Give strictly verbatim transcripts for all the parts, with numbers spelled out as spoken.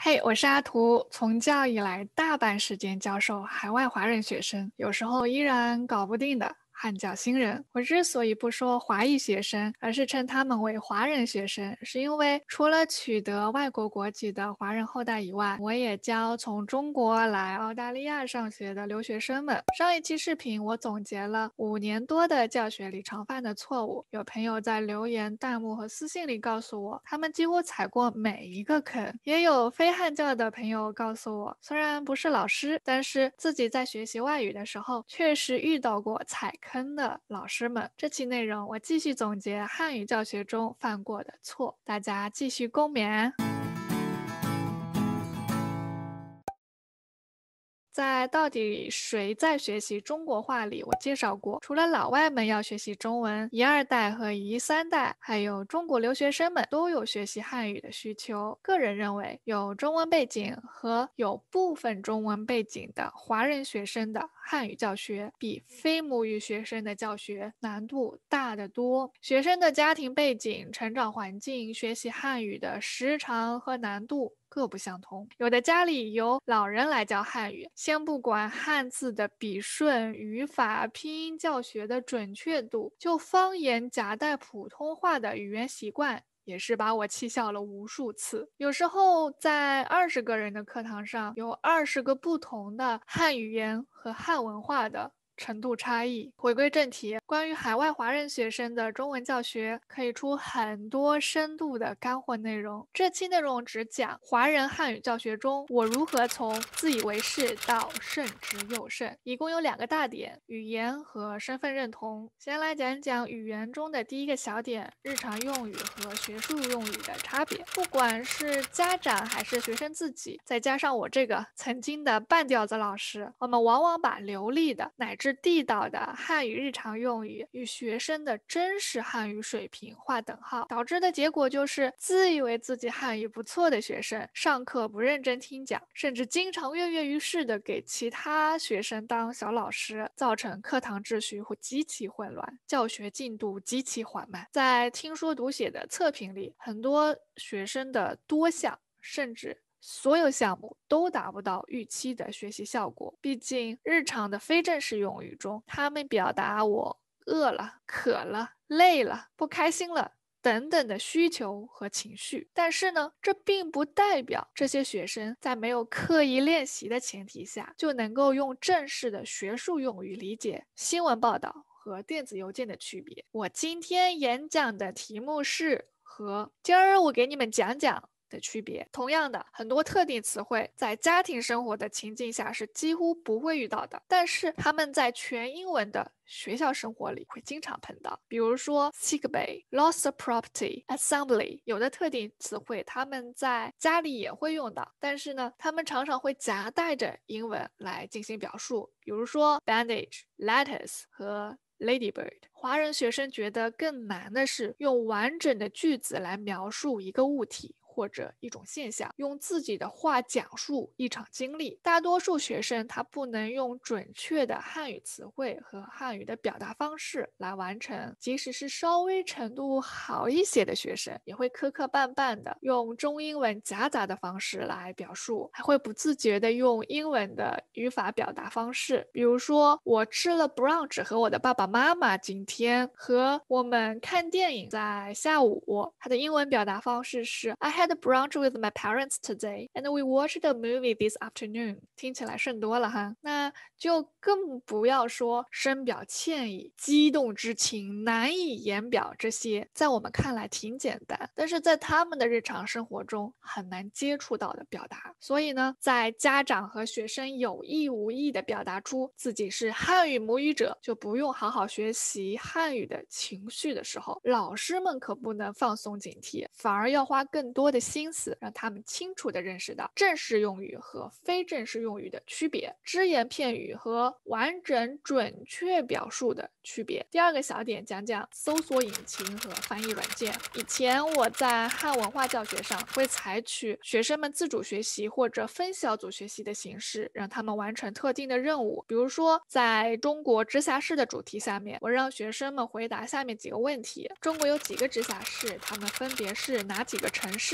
嘿，我是阿图，从教以来大半时间教授海外华人学生，有时候依然搞不定的汉教新人。我之所以不说华裔学生，而是称他们为华人学生，是因为除了取得外国国籍的华人后代以外，我也教从中国来澳大利亚上学的留学生们。上一期视频我总结了五年多的教学里常犯的错误，有朋友在留言、弹幕和私信里告诉我，他们几乎踩过每一个坑。也有非汉教的朋友告诉我，虽然不是老师，但是自己在学习外语的时候，确实遇到过踩坑的老师们。这期内容我继续总结汉语教学中犯过的错，大家继续共勉。在到底谁在学习中国话里，我介绍过，除了老外们要学习中文，一二代和一三代，还有中国留学生们都有学习汉语的需求。个人认为，有中文背景和有部分中文背景的华人学生的汉语教学，比非母语学生的教学难度大得多。学生的家庭背景、成长环境、学习汉语的时长和难度各不相同，有的家里由老人来教汉语，先不管汉字的笔顺、语法、拼音教学的准确度，就方言夹带普通话的语言习惯，也是把我气笑了无数次。有时候在二十个人的课堂上，有二十个不同的汉语言和汉文化的程度差异。回归正题，关于海外华人学生的中文教学，可以出很多深度的干货内容。这期内容只讲华人汉语教学中，我如何从自以为是到慎之又慎，一共有两个大点：语言和身份认同。先来讲讲语言中的第一个小点，日常用语和学术用语的差别。不管是家长还是学生自己，再加上我这个曾经的半吊子老师，我们往往把流利的乃至地道的汉语日常用语与学生的真实汉语水平划等号，导致的结果就是自以为自己汉语不错的学生，上课不认真听讲，甚至经常跃跃欲试的给其他学生当小老师，造成课堂秩序会极其混乱，教学进度极其缓慢。在听说读写的测评里，很多学生的多项甚至所有项目都达不到预期的学习效果。毕竟日常的非正式用语中，他们表达我饿了、渴了、累了、不开心了等等的需求和情绪。但是呢，这并不代表这些学生在没有刻意练习的前提下，就能够用正式的学术用语理解新闻报道和电子邮件的区别。我今天演讲的题目是和今儿我给你们讲讲的区别。同样的，很多特定词汇在家庭生活的情境下是几乎不会遇到的，但是他们在全英文的学校生活里会经常碰到。比如说 sick bay、loss of property、assembly， 有的特定词汇他们在家里也会用到，但是呢，他们常常会夹带着英文来进行表述，比如说 bandage、lettuce 和Ladybird。 华人学生觉得更难的是用完整的句子来描述一个物体或者一种现象，用自己的话讲述一场经历。大多数学生他不能用准确的汉语词汇和汉语的表达方式来完成，即使是稍微程度好一些的学生，也会磕磕绊绊的用中英文夹杂的方式来表述，还会不自觉的用英文的语法表达方式。比如说，我吃了 brunch 和我的爸爸妈妈今天，和我们看电影在下午，它的英文表达方式是 I had a brunch with my parents today and we watched a movie this afternoon。 听起来顺多了哈。那就更不要说深表歉意、激动之情难以言表，这些在我们看来挺简单，但是在他们的日常生活中很难接触到的表达。所以呢，在家长和学生有意无意地表达出自己是汉语母语者，就不用好好学习汉语的情绪的时候，老师们可不能放松警惕，反而要花更多的心思，让他们清楚地认识到正式用语和非正式用语的区别，只言片语和完整准确表述的区别。第二个小点讲讲搜索引擎和翻译软件。以前我在汉文化教学上会采取学生们自主学习或者分小组学习的形式，让他们完成特定的任务。比如说，在中国直辖市的主题下面，我让学生们回答下面几个问题：中国有几个直辖市？它们分别是哪几个城市？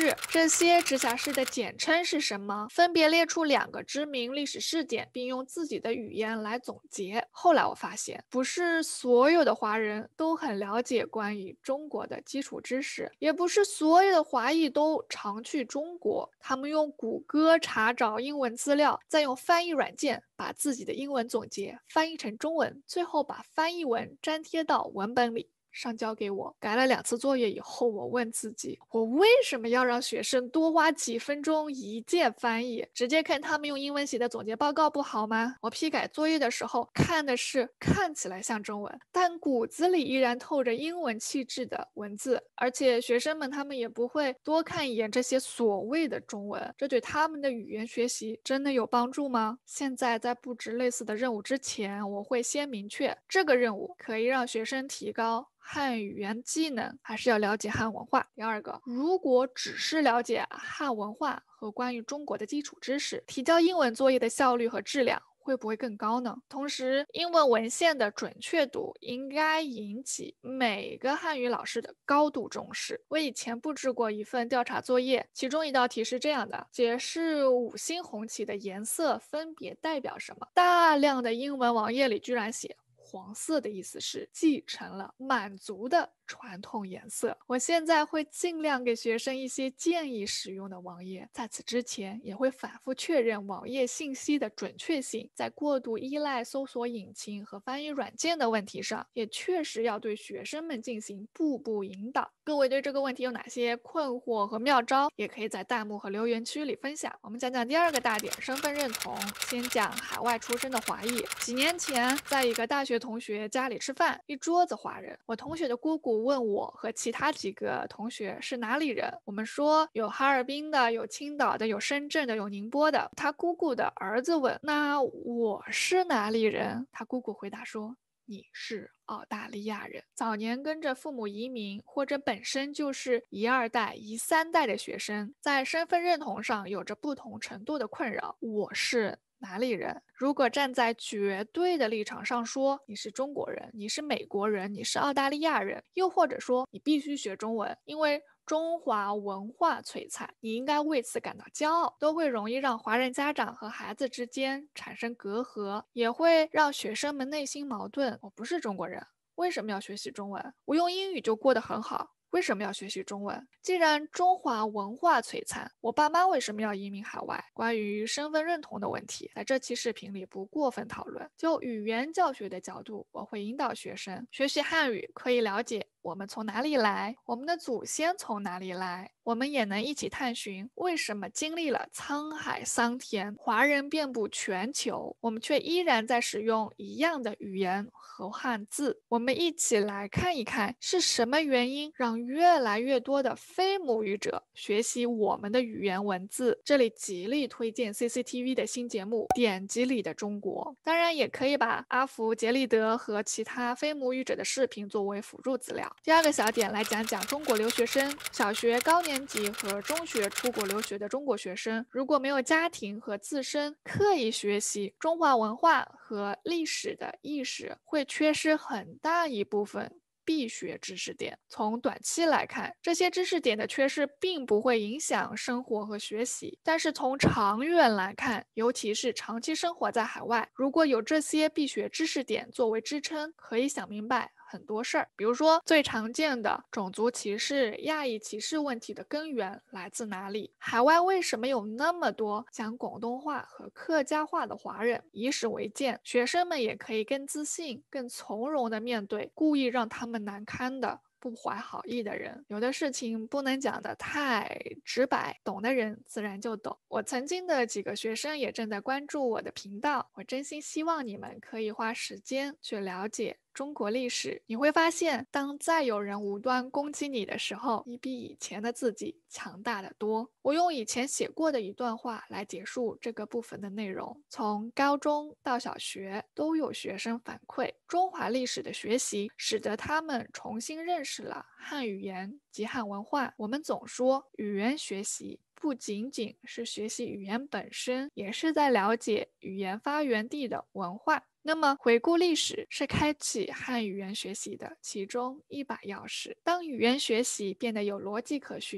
市。这些直辖市的简称是什么？分别列出两个知名历史事件，并用自己的语言来总结。后来我发现，不是所有的华人都很了解关于中国的基础知识，也不是所有的华裔都常去中国。他们用谷歌查找英文资料，再用翻译软件把自己的英文总结翻译成中文，最后把翻译文粘贴到文本里上交给我。改了两次作业以后，我问自己，我为什么要让学生多花几分钟一键翻译？直接看他们用英文写的总结报告不好吗？我批改作业的时候看的是看起来像中文，但骨子里依然透着英文气质的文字，而且学生们他们也不会多看一眼这些所谓的中文，这对他们的语言学习真的有帮助吗？现在在布置类似的任务之前，我会先明确这个任务可以让学生提高汉语言技能，还是要了解汉文化。第二个，如果只是了解汉文化和关于中国的基础知识，提交英文作业的效率和质量会不会更高呢？同时，英文文献的准确度应该引起每个汉语老师的高度重视。我以前布置过一份调查作业，其中一道题是这样的：解释五星红旗的颜色分别代表什么。大量的英文网页里居然写黄色的意思是继承了满族的传统颜色。我现在会尽量给学生一些建议使用的网页，在此之前也会反复确认网页信息的准确性。在过度依赖搜索引擎和翻译软件的问题上，也确实要对学生们进行步步引导。各位对这个问题有哪些困惑和妙招，也可以在弹幕和留言区里分享。我们讲讲第二个大点，身份认同。先讲海外出生的华裔。几年前，在一个大学同学家里吃饭，一桌子华人。我同学的姑姑问我和其他几个同学是哪里人，我们说有哈尔滨的，有青岛的，有深圳的，有宁波的。他姑姑的儿子问，那我是哪里人？他姑姑回答说，你是澳大利亚人。早年跟着父母移民，或者本身就是一二代、一三代的学生，在身份认同上有着不同程度的困扰。我是哪里人？如果站在绝对的立场上说，你是中国人，你是美国人，你是澳大利亚人，又或者说你必须学中文，因为中华文化璀璨，你应该为此感到骄傲，都会容易让华人家长和孩子之间产生隔阂，也会让学生们内心矛盾。我不是中国人，为什么要学习中文？我用英语就过得很好，为什么要学习中文？既然中华文化璀璨，我爸妈为什么要移民海外？关于身份认同的问题，在这期视频里不过分讨论。就语言教学的角度，我会引导学生学习汉语，可以了解我们从哪里来，我们的祖先从哪里来。我们也能一起探寻，为什么经历了沧海桑田，华人遍布全球，我们却依然在使用一样的语言和汉字。我们一起来看一看，是什么原因让越来越多的非母语者学习我们的语言文字。这里极力推荐 C C T V 的新节目《典籍里的中国》，当然也可以把阿福、杰利德和其他非母语者的视频作为辅助资料。第二个小点来讲讲中国留学生，小学高年级和中学出国留学的中国学生，如果没有家庭和自身刻意学习中华文化和历史的意识，会缺失很大一部分必学知识点。从短期来看，这些知识点的缺失并不会影响生活和学习，但是从长远来看，尤其是长期生活在海外，如果有这些必学知识点作为支撑，可以想明白很多事儿。比如说最常见的种族歧视、亚裔歧视问题的根源来自哪里？海外为什么有那么多讲广东话和客家话的华人？以史为鉴，学生们也可以更自信、更从容地面对故意让他们难堪的不怀好意的人。有的事情不能讲得太直白，懂的人自然就懂。我曾经的几个学生也正在关注我的频道，我真心希望你们可以花时间去了解中国历史。你会发现，当再有人无端攻击你的时候，你比以前的自己强大得多。我用以前写过的一段话来结束这个部分的内容。从高中到小学，都有学生反馈，中华历史的学习使得他们重新认识了汉语言及汉文化。我们总说，语言学习不仅仅是学习语言本身，也是在了解语言发源地的文化。那么回顾历史是开启汉语言学习的其中一把钥匙。当语言学习变得有逻辑可循，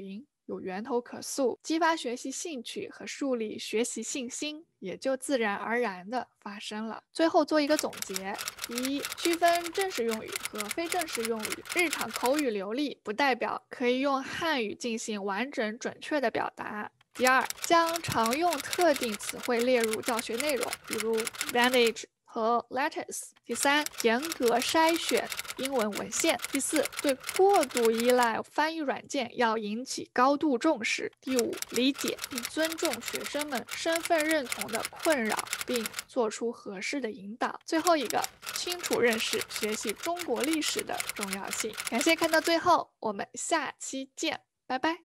有源头可溯，激发学习兴趣和树立学习信心也就自然而然地发生了。最后做一个总结：第一，区分正式用语和非正式用语。日常口语流利不代表可以用汉语进行完整准确的表达。第二，将常用特定词汇列入教学内容，比如 bandage 和 lattice。第三，严格筛选英文文献。第四，对过度依赖翻译软件要引起高度重视。第五，理解并尊重学生们身份认同的困扰，并做出合适的引导。最后一个，清楚认识学习中国历史的重要性。感谢看到最后，我们下期见，拜拜。